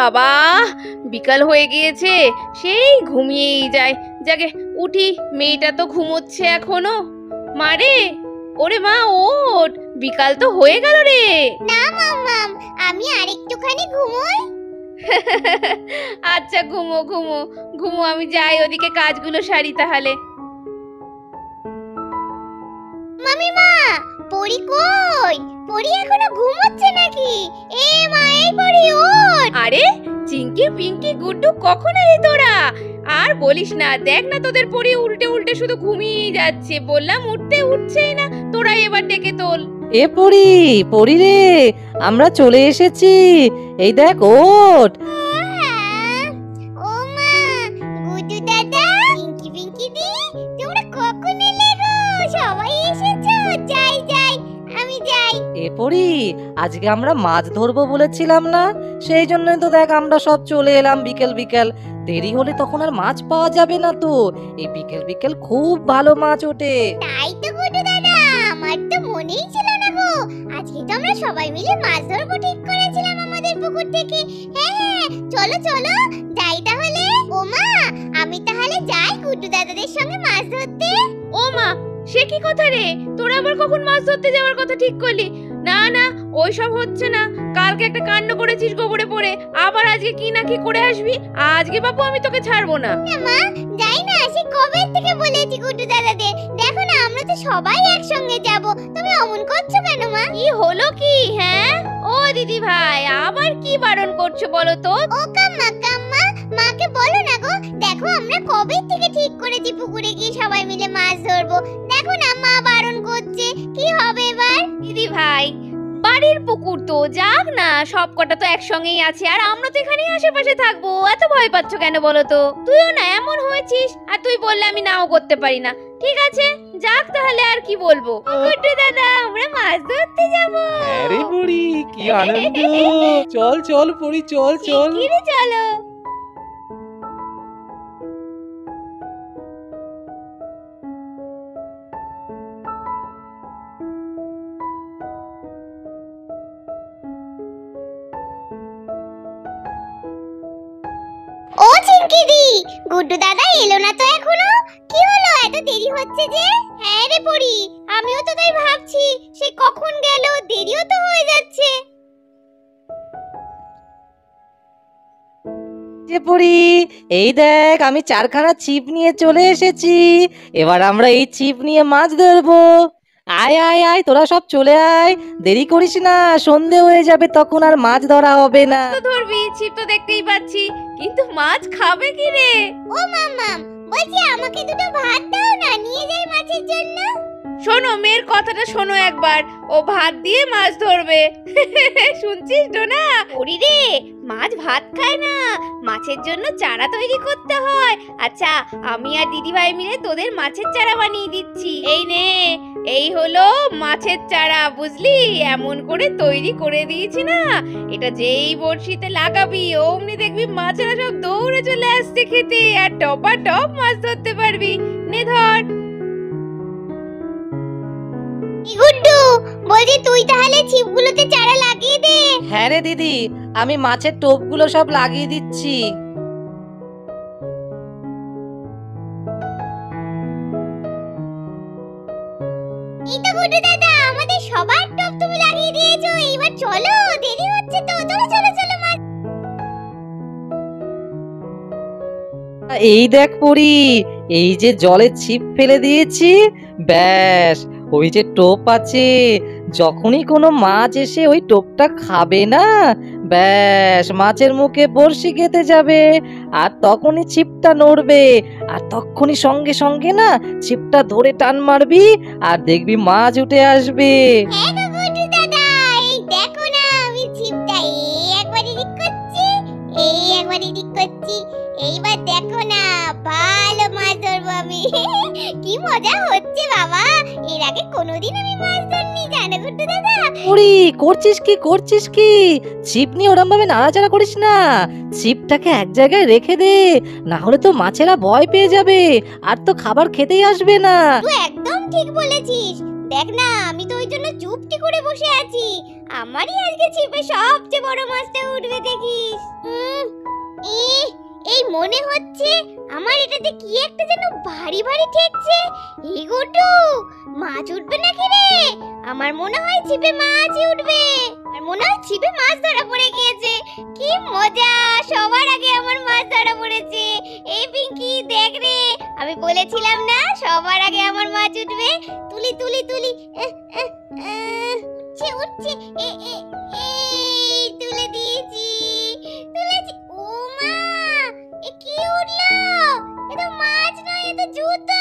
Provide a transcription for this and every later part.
বাবা, বিকাল হয়ে গিয়েছে, সেই ঘুমিয়েই যায়। যাকে উঠি, মেয়েটা তো ঘুমোচ্ছে এখনো। মারে, ওরে মা ওঠ, বিকাল তো হয়ে গেল রে। না মাম্মাম, আমি আরেকটুখানি ঘুমোই। আচ্ছা ঘুমো ঘুমো ঘুমো, আমি যাই ওদিকে কাজগুলো সারি তাহলে। মামিমা, পরি কই? পরি এখনো ঘুমোচ্ছে নাকি? এ মা, এই পরি ওঠ। আরে চিঙ্কি পিঙ্কি গুড্ডু, কখন এলি তোরা? আর বলিস না, দেখ না তোদের পরি উল্টে উল্টে শুধু ঘুমিয়ে যাচ্ছে। বললাম উঠতে, উঠছেই না। তোরা এবার ডেকে তোল। এ পরি, পরি রে, আমরা চলে এসেছি, এই দেখ ওঠ। ও মা, গুড্ডু দাদা, পিঙ্কি পিঙ্কি দি, তোমরা কখন এলে গো? সবাই এসেছো? যাই যাই, আমি যাই। এ পরি, আজকে আমরা মাছ ধরবো বলেছিলাম না, সেই জন্যই তো দেখ আমরা সব চলে এলাম বিকেল বিকেল। দেরি হলে তখন আর মাছ পাওয়া যাবে না তো। এই বিকেল বিকেল খুব ভালো মাছ ওঠে। তাই তো গুড্ডু দাদা, আমার তো মনেই ছিল না গো। আজকে তো আমরা সবাই মিলে মাছ ধরবো ঠিক করেছিলাম আমাদের পুকুর থেকে। হ্যাঁ হ্যাঁ, চলো চলো, যাই তাহলে। ও মা, আমি তাহলে যাই গুড্ডু দাদাদের সঙ্গে মাছ ধরতে। ও মা, সে কি কথা রে? তোরা আবার কখন মাছ ধরতে যাওয়ার কথা ঠিক করলি? না না, ওইসব হচ্ছে না। কালকে একটা কাণ্ড করেছিস গোবরে পড়ে, আবার আজকে কি না কি করে আসবি। আজকে বাবু আমি তোকে ছাড়বো না। মা, যাই না, সে কবে থেকে বলেছি গুড্ডু দাদাদের। দেখো না, আমরা তো সবাই একসঙ্গে যাব। তুমি অমন করছো কেন মা? কি হলো কি? হ্যাঁ ও দিদি ভাই, আবার কি বারণ করছো বলো তো? ও কাম্মা কাম্মা, মাকে বলো না গো। দেখো আমরা কবে থেকে ঠিক করেছি পুকুরে গিয়ে সবাই মিলে মাছ ধরবো। দেখো না, মা বারণ করছে। কি হবে এবার? দিদি ভাই, বাড়ির পুকুর তো, যাক না, সব কটা তো একসঙ্গেই আছে, আর আমরা তো এখানেই আশেপাশে থাকবো। এত ভয় পাচ্ছ কেন বলো তো? তুইও না এমন হয়েছিস, আর তুই বললে আমি নাও করতে পারি না। ঠিক আছে, যাক তাহলে, আর কি বলবো। গুড্ডু দাদা, আমরা মাছ ধরতে যাবো। আরে পরি, কি আনন্দ! চল চল পরি, চল চল। শিগগিরই চলো। ও চিঙ্কি দি, গুড্ডু দাদা এলো না তো এখনো? কি হলো, এত দেরি হচ্ছে যে? হ্যাঁ রে পরি, আমিও তো তাই ভাবছি, সে কখন গেল, দেরিও তো হয়ে যাচ্ছে। যে পরি, এই দেখ আমি চারখানা ছিপ নিয়ে চলে এসেছি। এবার আমরা এই ছিপ নিয়ে মাছ ধরবো। আয় আয় আয়, তোরা সব চলে আয়, দেরি করিস না, সন্ধে হয়ে যাবে, তখন আর মাছ ধরা হবে না। তো ধরবি, ছিপ তো দেখতেই পাচ্ছি, কিন্তু মাছ খাবে কি রে? ও মাম্মাম, বলছি আমাকে দুটো ভাত দাও না, নিয়ে যাই মাছের জন্য। শোনো, মেয়ের কথাটা শোনো একবার, ও ভাত দিয়ে মাছ ধরবে। শুনছিস ডোনা? ওরি রে, মাছ ভাত খায় না, মাছের জন্য চারা তৈরি করতে হয়। আচ্ছা, আমি আর দিদিভাই মিলে তোদের মাছের চারা বানিয়ে দিচ্ছি। এই নে, এই হলো মাছের চারা, বুঝলি? এমন করে তৈরি করে দিয়েছি না, এটা যেই বড়শিতে লাগাবি অমনি দেখবি মাছেরা সব দৌড়ে চলে আসছে খেতে, আর টপা টপ মাছ ধরতে পারবি। নে ধর। গুড্ডু, বলছি তুই তাহলে ছিপগুলোতে চারা লাগিয়ে দে। হ্যাঁ রে দিদি, আমি মাছের টোপগুলো সব লাগিয়ে দিচ্ছি। এই তো গুড্ডু দাদা, আমাদের সবার টপ তুমি লাগিয়ে দিয়েছো। এইবার চলো, দেরি হচ্ছে তো। চলো চলো চলো মা। এই দেখ পরি, এই যে জলে ছিপ ফেলে দিয়েছি, ব্যাস ওই যে টোপ আছে, যখনই কোনো মাছ এসে ওই টোপটা খাবে না, ব্যাস মাছের মুখে বড়শি গেঁথে যাবে, আর তখনই ছিপটা নড়বে, আর তখনই সঙ্গে সঙ্গে না ছিপটা ধরে টান মারবি, আর দেখবি মাছ উঠে আসবে। হ্যাঁ গো গুড্ডু দাদা, এই দেখো না, আমি ছিপটা এই একবার এদিক করছি, এই একবার এদিক করছি। এইবার দেখো না, ভালো মাছ ধরবো আমি। কি মজা হচ্ছে বাবা, এর আগে কোনোদিন আমি মাছ ধরিনি, জানো গুড্ডু দাদা? পরি, করছিস কি করছিস কি? ছিপ নিয়ে ওরম ভাবে নাড়াচাড়া করিস না, ছিপটাকে এক জায়গায় রেখে দে, না হলে তো মাছেরা ভয় পেয়ে যাবে, আর তো খাবার খেতেই আসবে না। তুই একদম ঠিক বলেছিস। দেখ না, আমি তো ওই জন্য চুপটি করে বসে আছি। আমারই আজকে ছিপে সবচেয়ে বড় মাছটা উঠবে দেখিস। এই মনে হচ্ছে আমার এটাতে কি একটা যেন ভারী ভারী ঠেকছে। এই গোটু, মাছ উঠবে নাকি রে? আমার মনে হয় ছিপে মাছই উঠবে। আর মনে হয় ছিপে মাছ ধরা পড়ে গিয়েছে। কি মজা, সবার আগে আমার মাছ ধরা পড়েছে। এই পিঙ্কি দেখ রে, আমি বলেছিলাম না সবার আগে আমার মাছ উঠবে। তুলি তুলি তুলি, উঠছে উঠছে, এই তুলে দিয়েছি, তুলেছি। ও মা, এ কি উঠলো? এ তো মাছ নয়, এ তো জুতো।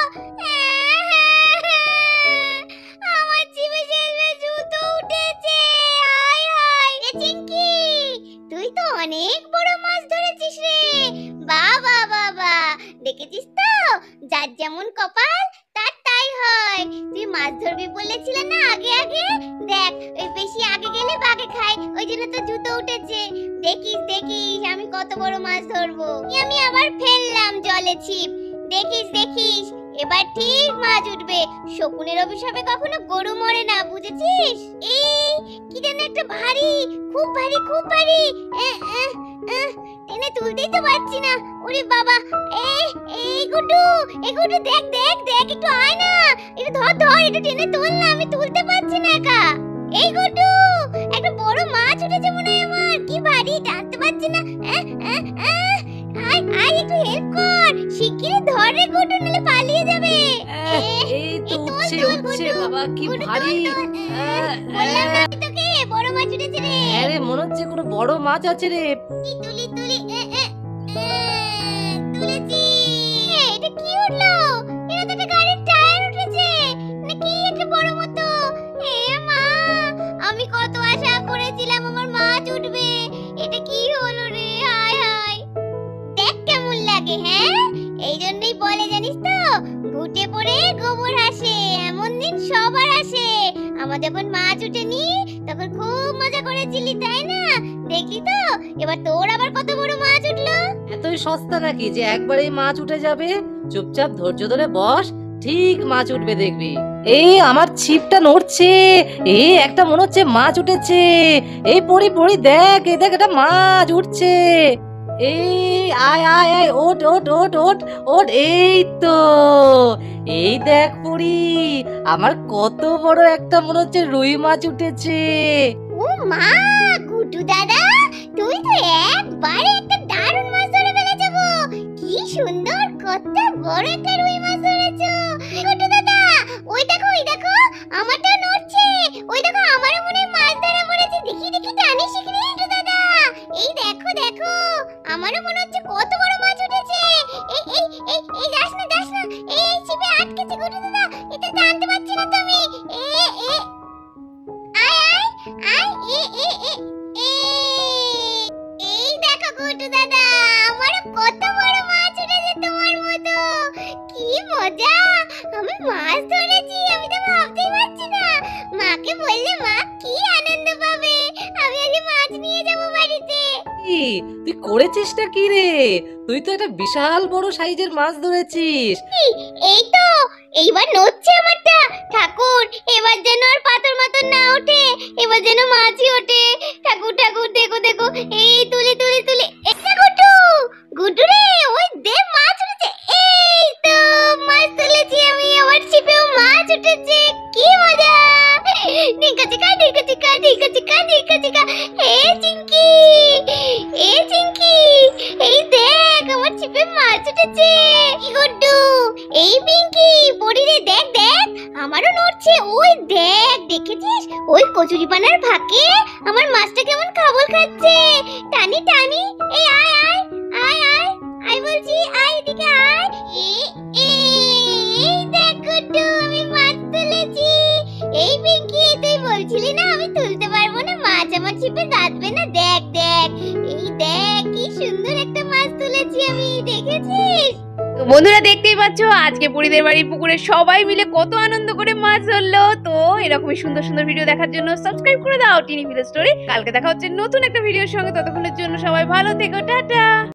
আমার ছিপে শেষমেশ জুতো উঠেছে। হায় হায়, এ চিঙ্কি, তুই তো অনেক বড় মাছ ধরেছিস রে। বাবা বাবা, দেখেছিস তো, যার যেমন কপাল তার তাই হয়। তুই মাছ ধরবি বলেছিলে না আগে আগে, দেখ ওই বেশি আগে গেলে বাগে খায়, ওই জন্য তো জুতো উঠেছে। দেখিস দেখিস আমি কত বড় মাছ ধরবো। আমি আবার ফেললাম জলে ছিপ, দেখিস দেখিস এবার ঠিক মাছ উঠবে। শকুনের অভিশাপে কখনো গরু মরে না, বুঝেছিস? এই কি যেন একটা ভারী, খুব ভারী খুব ভারী। টেনে তুলতেই তো পারছি না। ওরে বাবা, এই গুড্ডু, দেখ দেখ দেখ, একটু আয় না, এটা ধর ধর, এটা টেনে তোল না, আমি তুলতে পারছি না একা। এই গুড্ডু, একটা বড় মাছ উঠেছে মনে হয় আমার, কি ভারী, টানতে পারছি না। আয় আয়, একটু হেল্প কর, শিগগিরই ধর রে গুড্ডু, নালে পালিয়ে যাবে। এই তো উঠছে উঠছে বাবা, কি গুড্ডু, ভারী। বললাম না আমি তোকে, বড় মাছ উঠেছে রে। আরে মনে হচ্ছে কোনো বড় মাছ আছে রে। তুলি তুলি, তুলেছি। এটা কি উঠলো? এটা তো একটা গাড়ির টায়ার উঠেছে, নাকি একটা বড় মতো। মা, আমি কত আশা করেছিলাম আমার মাছ উঠবে, এটা কি হলো রে? হায় হায়, দেখ কেমন লাগে। হ্যাঁ, এই জন্যই বলে জানিস তো, ঘুটে পড়ে গোবর আসে, এমন দিন সবার আসে। আমার যখন মাছ উঠেনি তখন খুব মজা করেছিলি, তাই না? দেখলি তো, এবার তোর আবার কত বড় মাছ উঠলো। এতই সস্তা নাকি যে একবারেই মাছ উঠে যাবে? চুপচাপ ধৈর্য ধরে বস, ঠিক মাছ উঠবে দেখবি। এই আমার ছিপটা নড়ছে, এই একটা মনে হচ্ছে মাছ উঠেছে। এই পড়ি পড়ি দেখ, এই দেখ একটা মাছ উঠছে। এই আয় আয় আয়, ওঠ ওঠ ওঠ ওঠ ওঠ, এই তো, এই দেখ পড়ি, আমার কত বড় একটা মনে হচ্ছে রুই মাছ উঠেছে। ও মা, গুড্ডু দাদা, তুই তো একবারে একটা দারুণ মাছ ধরে ফেলেছো গো। কি সুন্দর, কত বড় একটা রুই মাছ ধরেছো। গুড্ডু দাদা, ওই দেখো আমারটা নড়ছে। ওই দেখো, আমারও মনে হয় মাছ ধরা পড়েছে। দেখি দেখি, টানি শিখলি গুড্ডু দাদা। এই দেখো দেখো, আমারও মনে হচ্ছে কত বড় মাছ উঠেছে। এই যাস না এই ছিপে আটকেছে গুড্ডু দাদা, এটা টানতে পারছি না তো আমি। এই দেখো গুড্ডু দাদা, আমারও কত বড় মাছ উঠেছে তোমার মতো। কি মজা, আমি মাছ ধরেছি, আমি তো ভাবতেই পারছি না। মাকে বললে মা কি আনন্দ পাবে, আমি আজ মাছ নিয়ে যাব বাড়িতে। কি, তুই করেছিসটা কি রে? তুই তো একটা বিশাল বড় সাইজের মাছ ধরেছিস। এই তো, এইবার নড়ছে আমারটা। ঠাকুর, এবার যেন আর পাথর মাথর না ওঠে, এবার যেন মাছই ওঠে। ঠাকুর ঠাকুর, দেখো দেখো, এই তুলি তুলি তুলি। এটা গুড্ডু, গুড্ডু রে, ওই দেখ মাছ উঠেছে। এই তো মাছ তুলেছি আমি, আমার ছিপেও মাছ উঠেছে। কি মজা, নিকা চিকা নিকা চিকা নিকা চিকা নিকা চিকা। চিঙ্কি, চিঙ্কি, এই দেখ আমার ছিপে মাছ উঠেছে। গুড্ডু, এই পিঙ্কি, বড়ি রে, দেখ দেখ, আমারও নড়ছে। ওই দেখ, দেখেছিস ওই কচুরিপানার ফাঁকে আমার মাছটা কেমন খাবল খাচ্ছে। টানি টানি, এই আয় আয় আয় আয় আয় বলছি, আয় এদিকে আয়। এই দেখ গুড্ডু, আমি মাছ তুলেছি। এই পিঙ্কি, তুই বলছিলি না আমি তুলতে পারবো না, মাছ আমার ছিপে গাঁথবে না। দেখ দেখ, এই দেখ কি সুন্দর একটা মাছ তুলেছি আমি, দেখেছিস? তো বন্ধুরা, দেখতেই পাচ্ছ আজকে পরিদের বাড়ির পুকুরে সবাই মিলে কত আনন্দ করে মাছ ধরলো। তো এরকমই সুন্দর সুন্দর ভিডিও দেখার জন্য সাবস্ক্রাইব করে দাও টিনি ভিলেজ স্টোরি। কালকে দেখা হচ্ছে নতুন একটা ভিডিওর সঙ্গে, ততক্ষণের জন্য সবাই ভালো থেকো, টাটা।